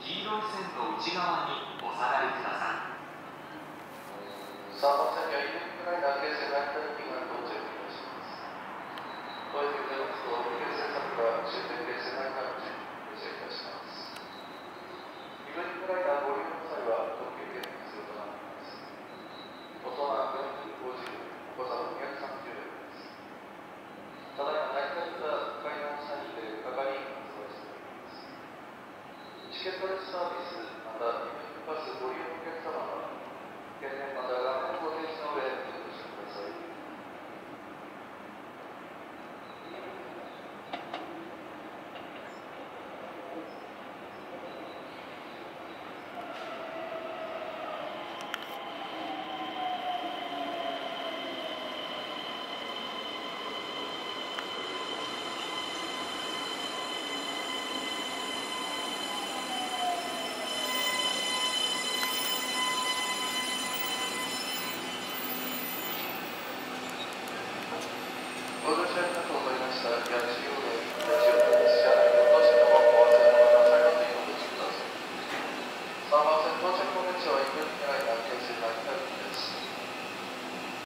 黄色い線の内側にお下がりください。 3番線にはイベントライダー京成ラインタイミングが到着いたします。ご用意でございますと、京成さんから終点京成ラインタイミングに停車いたします。イベントライダーご利用の際は特急券が必要となっています。大人450円、お子様230円です。ただいま成田北海南サインで係員が発売しております。チケットレスサービス、またイベントパスご利用のお客様は、券面また画面をご提示の上、入力してください。